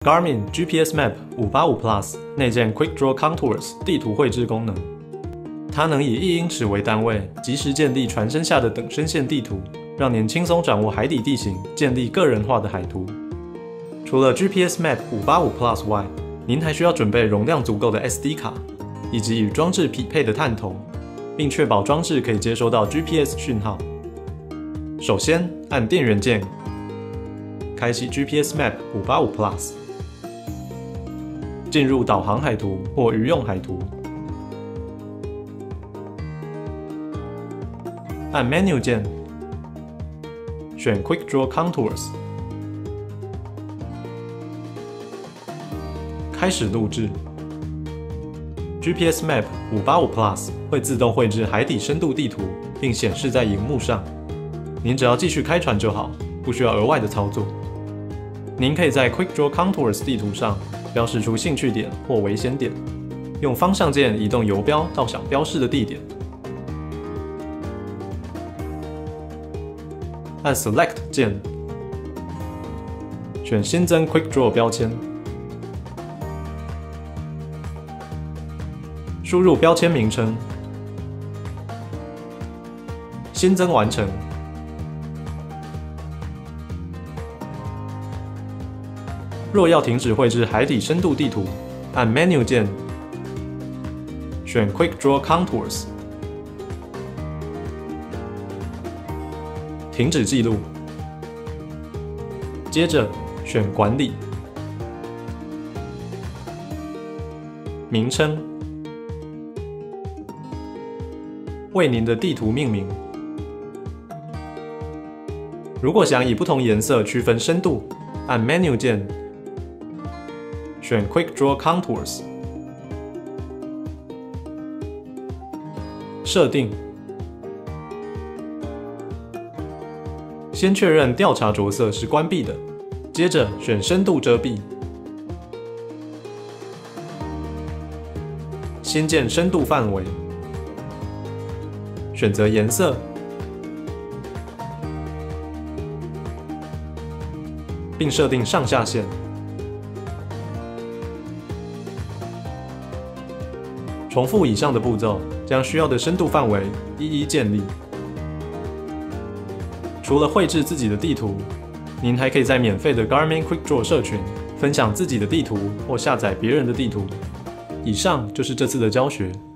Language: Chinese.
Garmin GPS Map 585 Plus 内建 Quick Draw Contours 地图绘制功能，它能以1英尺为单位，即时建立船身下的等深线地图，让您轻松掌握海底地形，建立个人化的海图。除了 GPS Map 585 Plus 外，您还需要准备容量足够的 SD 卡，以及与装置匹配的探头，并确保装置可以接收到 GPS 讯号。首先，按电源键开启 GPS Map 585 Plus。进入导航海图或渔用海图，按 Menu 键，选 Quick Draw Contours， 开始录制。GPS Map 585 Plus 会自动绘制海底深度地图，并显示在萤幕上。您只要继续开船就好，不需要额外的操作。您可以在 Quick Draw Contours 地图上标示出兴趣点或危险点，用方向键移动游标到想标示的地点。按 Select 键，选新增 Quick Draw 标签，输入标签名称，新增完成。若要停止绘制海底深度地图，按 Menu 键，选 Quick Draw Contours， 停止记录。接着选管理，名称，为您的地图命名。如果想以不同颜色区分深度，按 Menu 键，选 Quick Draw Contours， 设定，先确认调查着色是关闭的，接着选深度遮蔽，新建深度范围，选择颜色，并设定上下限。重复以上的步骤，将需要的深度范围一一建立。除了绘制自己的地图，您还可以在免费的 Garmin Quick Draw 社群分享自己的地图或下载别人的地图。以上就是这次的教学。